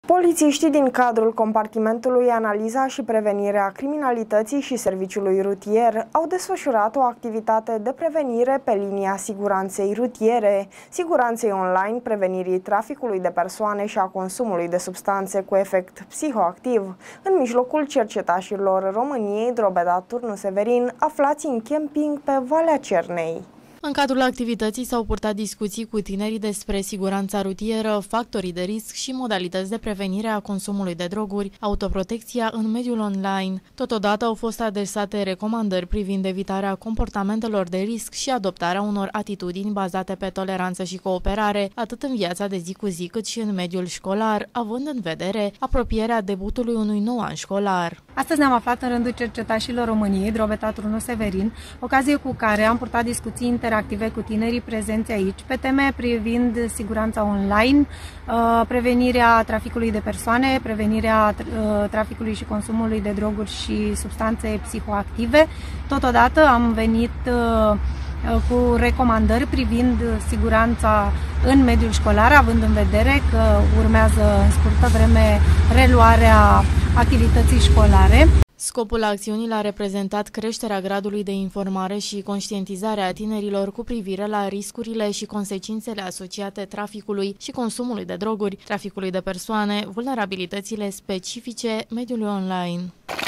Polițiștii din cadrul compartimentului Analiza și Prevenirea Criminalității și Serviciului Rutier au desfășurat o activitate de prevenire pe linia siguranței rutiere, siguranței online, prevenirii traficului de persoane și a consumului de substanțe cu efect psihoactiv, în mijlocul cercetașilor României Drobeta Turnu Severin, aflați în camping pe Valea Cernei. În cadrul activității s-au purtat discuții cu tinerii despre siguranța rutieră, factorii de risc și modalități de prevenire a consumului de droguri, autoprotecția în mediul online. Totodată au fost adresate recomandări privind evitarea comportamentelor de risc și adoptarea unor atitudini bazate pe toleranță și cooperare, atât în viața de zi cu zi cât și în mediul școlar, având în vedere apropierea debutului unui nou an școlar. Astăzi ne-am aflat în rândul cercetașilor României, Drobeta Turnu Severin, ocazie cu care am purtat discuții interactive cu tinerii prezenți aici pe teme privind siguranța online, prevenirea traficului de persoane, prevenirea traficului și consumului de droguri și substanțe psihoactive. Totodată am venit cu recomandări privind siguranța în mediul școlar, având în vedere că urmează în scurtă vreme reluarea activității școlare. Scopul acțiunii a reprezentat creșterea gradului de informare și conștientizare a tinerilor cu privire la riscurile și consecințele asociate traficului și consumului de droguri, traficului de persoane, vulnerabilitățile specifice mediului online.